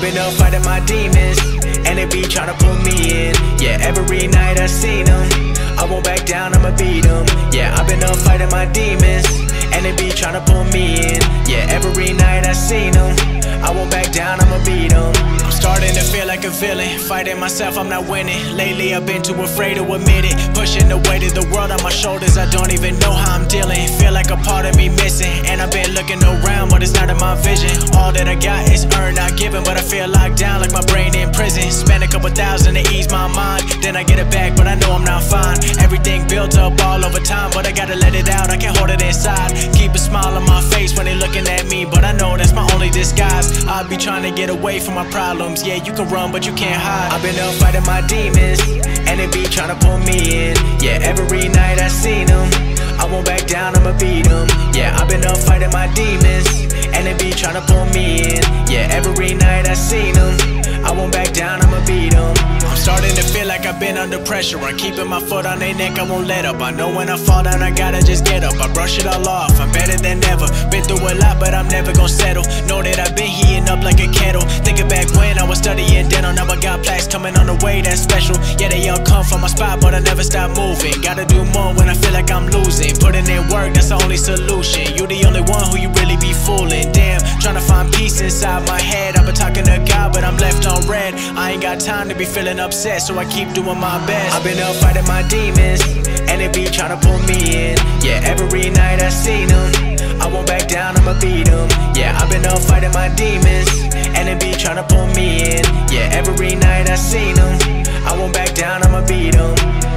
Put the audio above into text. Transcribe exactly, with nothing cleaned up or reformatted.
I've been up fighting my demons, and they be tryna pull me in. Yeah, every night I seen them, I won't back down, I'ma beat them. Yeah, I've been up fighting my demons, and they be tryna pull me in. Yeah, every night I seen them, I won't back down, I'ma beat them. I'm starting to feel like a villain, fighting myself, I'm not winning. Lately I've been too afraid to admit it, pushing the weight of the world on my shoulders, I don't even know how I'm dealing. Feel like a part of me missing, and I've been looking around, but it's not in my vision. All that I got is earned, not given, but I feel locked down like my brain in prison. Spend a couple thousand to ease my mind, then I get it back, but I know I'm not fine. Everything built up all over time, but I gotta let it out, I can't hold it inside. Keep a smile on my face when they looking at me, but I know that's my only disguise. I'll be trying to get away from my problems. Yeah, you can run, but you can't hide. I've been up fighting my demons, and they be trying to pull me in. Yeah, every night I seen them, I won't back down, I'ma beat them. Yeah, I've been up fighting my demons, and they be trying to pull me in. Yeah, every night I seen them, I won't back down, I'ma beat them. I'm starting to feel like I've been under pressure. I'm keeping my foot on their neck, I won't let up. I know when I fall down, I gotta just get up. I brush it all off, I'm better than ever. Been through a lot, but I'm never gonna settle. Know that I've been heating up like a kettle. Thinking back when I was studying dental, now I got plaques coming on the way, that's special. Yeah, they all come from my spot, but I never stop moving. Gotta do more when I feel like I'm losing. Putting in work, that's the only solution. You the only one who you really be fooling. Damn, trying to find peace inside my head. I've been talking to God, but I'm left on red. I ain't got time to be feeling upset, so I keep doing my best. I've been up fighting my demons, and they be trying to pull me in. Yeah, every night I seen them, I won't back down, I'ma beat them. Yeah, I've been up fighting my demons, and they be trying to pull me in. Yeah, every night I seen them, I won't back down, I'ma beat them.